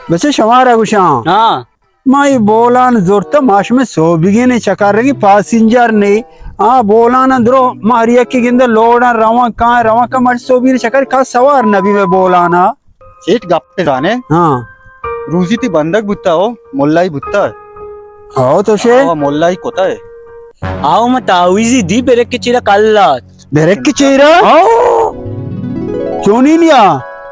बच्चे शमारा गुशा हाँ माई बोलान जोरता माश में सो बिगे ने चकार रही पैसेंजर ने बोलान अंदरो मारिया के गिंद लोड़ा रवा का मर सो बिगे चकार का सवार नबी में बोलाना सेठ गप्पे जाने हाँ रूजी ती बंदक बुत्ता हो मोल्लाई बुत्ता आओ तो शे मोल्लाई कोता है आओ मत आविजी दी बेरे के चीरा कल्ला बेरेक की चेहरा चोनी लिया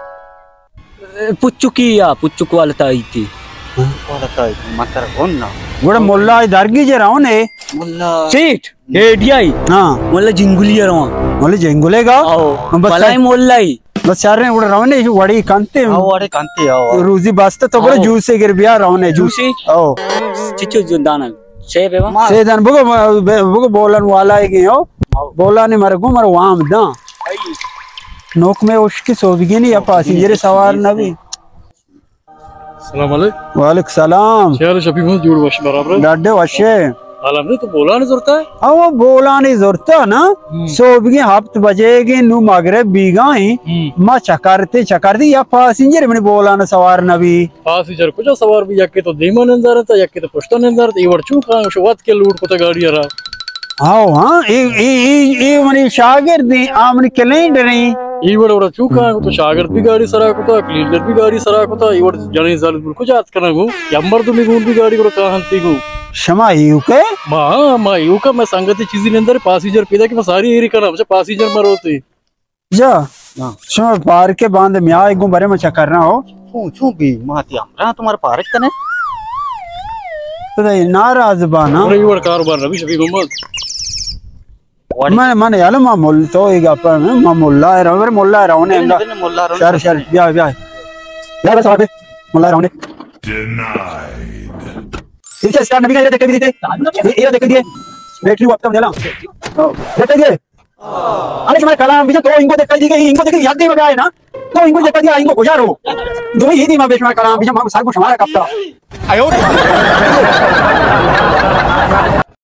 पुच्चुक वाला ताई थी कोता है मातर कौन ना गोड़ा मोल्ला दरगी जे राव ने मोल्ला सेठ हेडियाई हाँ मोल्ला जिंगुलिया रवा मोले जेंगुलेगा आओ बस मलाई मोल्लाई बस चार ने उड़ा रावने वड़ी कांते आओ अरे कांते आओ रूजी बास्ता तो बड़े जूस से गिर बिया रावने जूसी ओ चिचो जो दाना से बेवा से दन बुगो बोलन वाला है कि हो बोला ने मर गो मर वाम दा नोक में उसकी सोबगी नहीं या पैसेंजर सवार नबी सलाम अलैकुम वालेकुम सलाम यार शफी बहुत जोड़ वश बराबर डाडे वशे आलम ने तो बोला नहीं जरूरत है हाँ वो बोला नहीं जरूरत है ना सोबगी हफ्त बजेगी नु मगरब बीगाई माँ चकारते या पैसेंजर मैंने बोला ना सवार नबी पैसेंजर कुछ सवार भी यक्के तो दीमा नंजार था यक्के तो पुश्ता नंजार था ये वर्चू का शुरुआत के लूट को तो गाड़ी आ रहा हाँ ये मनी शागिर्दी आमनी कैलेंडर नहीं ये बड़ा चूका तो शागिर्द भी गाड़ी सराक होता क्लीनर भी गाड़ी सराक होता ये जने जाल बिल्कुल जात करना गो यम्बर तो मिगुन भी गाड़ी को कहांती गो क्षमा युके मां युका मैं संगति चीज़ अंदर पैसेंजर पैदा कि मैं सारी एरी करना मुझे पैसेंजर मरोते जा क्षमा पार के बांध में आए गो बारे में चक्कर ना हो पूछूं भी माती हमरा तुम्हारे पार्क कने तो नाराज बाना अरे ये कारोबार रवि शफी मोहम्मद मैं यार मामूल तो एक अपन मामूल्ला है रवर मुल्ला रवने मोल्ला शर ब्याह बस आगे मुल्ला रवने इनसे स्टार्ट नबी का देख के भी देते ये देख दिए बैटरी वापस चला देख दिए अरे तुम्हारे कलाम भी तो इनको देख दी गई इनको देख याद नहीं है ना तो इनको देख दिया इनको गुजारो दो ही दी मां बेशुमार कलाम भी हम सब कुछ हमारा कब था आयो